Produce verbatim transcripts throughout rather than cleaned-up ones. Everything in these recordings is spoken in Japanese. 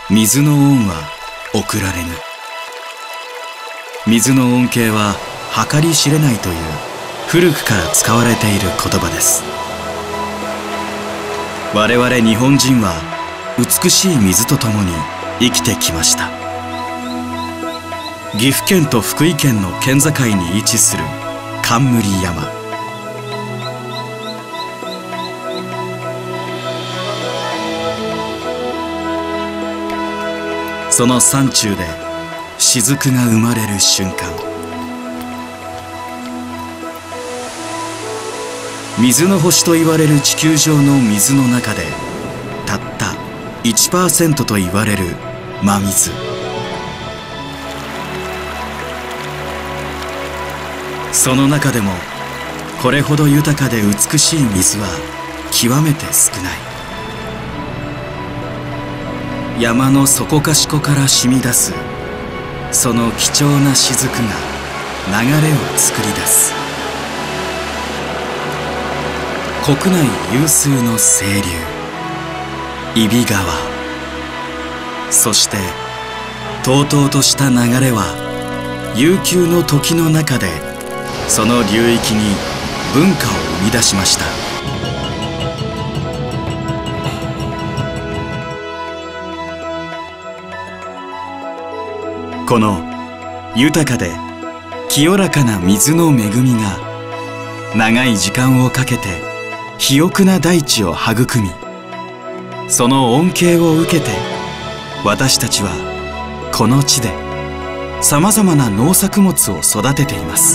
水の恩は送られぬ。水の恩恵は計り知れないという古くから使われている言葉です。我々日本人は美しい水とともに生きてきました。岐阜県と福井県の県境に位置する冠山。その山中で雫が生まれる瞬間、水の星と言われる地球上の水の中でたった いちパーセント と言われる真水。その中でもこれほど豊かで美しい水は極めて少ない。山の底かしこから染み出すその貴重な雫が流れを作り出す。国内有数の清流揖斐川。そしてとうとうとした流れは悠久の時の中でその流域に文化を生み出しました。この豊かで清らかな水の恵みが長い時間をかけて肥沃な大地を育み、その恩恵を受けて私たちはこの地でさまざまな農作物を育てています。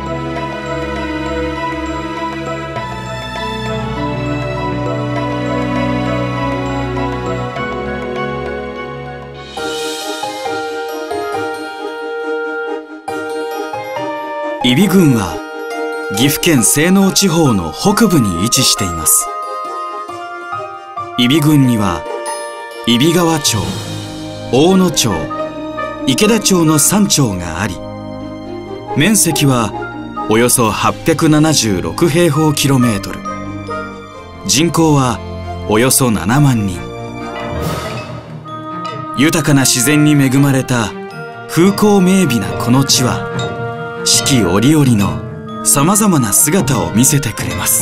揖斐郡は岐阜県西濃地方の北部に位置しています。揖斐郡には揖斐川町、大野町、池田町のさん町があり、面積はおよそはっぴゃくななじゅうろく平方キロメートル、人口はおよそななまんにん。豊かな自然に恵まれた風光明媚なこの地は四季折々のさまざまな姿を見せてくれます。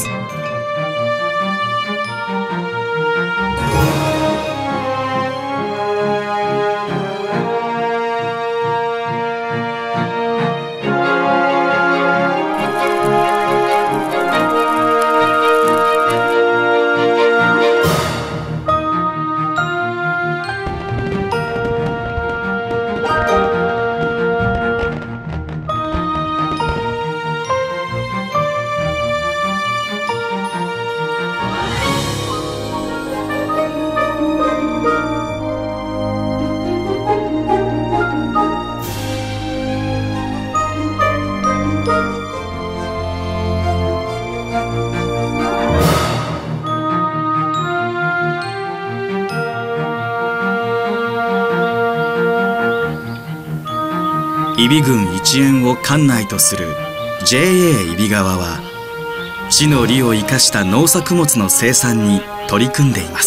揖斐郡一円を管内とする ジェーエー 揖斐川は地の利を生かした農作物の生産に取り組んでいます。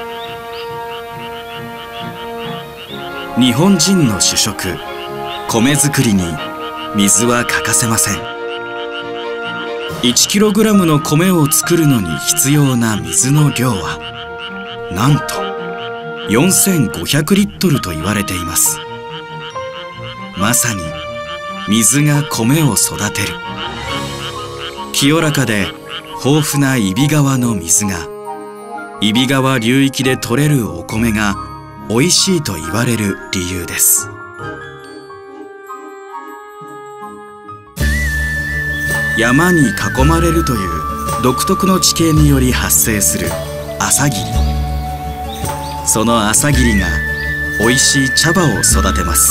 日本人の主食米作りに水は欠かせません。いちキログラムの米を作るのに必要な水の量はなんとよんせんごひゃくリットルと言われています。まさに水が米を育てる。清らかで豊富な揖斐川の水が揖斐川流域で採れるお米がおいしいと言われる理由です。山に囲まれるという独特の地形により発生する朝霧。その朝霧がおいしい茶葉を育てます。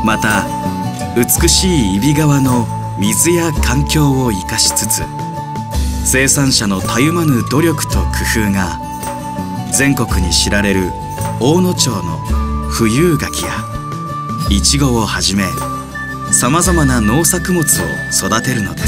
また美しい揖斐川の水や環境を生かしつつ、生産者のたゆまぬ努力と工夫が全国に知られる大野町の富有柿やイチゴをはじめ、さまざまな農作物を育てるのです。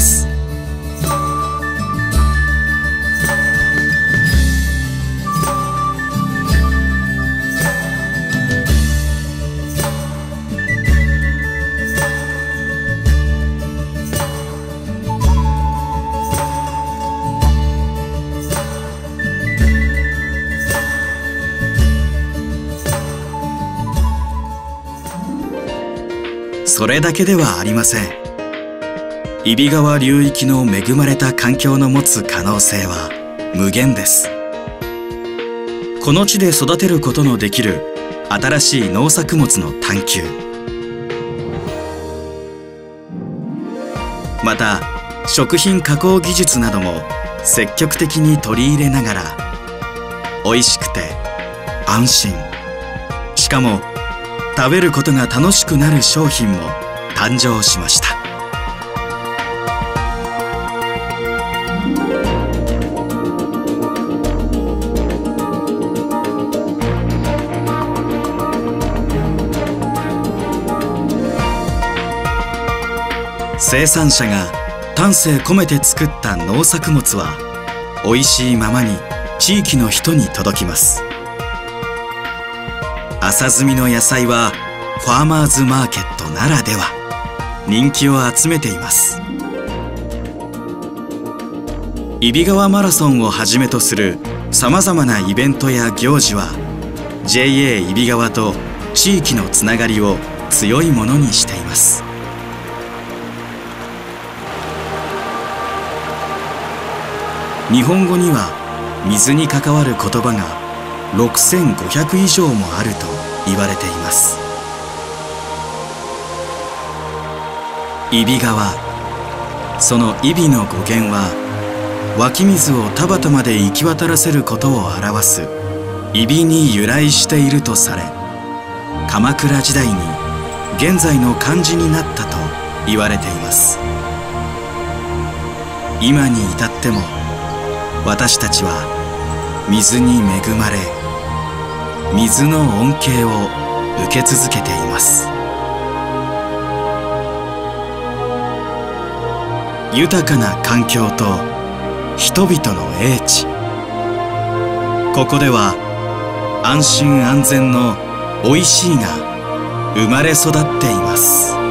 それだけではありません。揖斐川流域の恵まれた環境の持つ可能性は無限です。この地で育てることのできる新しい農作物の探求、また食品加工技術なども積極的に取り入れながら、美味しくて安心、しかも食べることが楽しくなる商品も誕生しました。生産者が丹精込めて作った農作物は美味しいままに地域の人に届きます。朝摘みの野菜はファーマーズマーケットならでは人気を集めています。揖斐川マラソンをはじめとするさまざまなイベントや行事は ジェイエー 揖斐川と地域のつながりを強いものにしています。日本語には水に関わる言葉がろくせんごひゃく以上もあると言われています。揖斐川、その揖斐の語源は湧き水を田畑まで行き渡らせることを表す揖斐に由来しているとされ、鎌倉時代に現在の漢字になったと言われています。今に至っても私たちは水に恵まれ、水の恩恵を受け続けています。豊かな環境と人々の英知、ここでは安心安全のおいしいが生まれ育っています。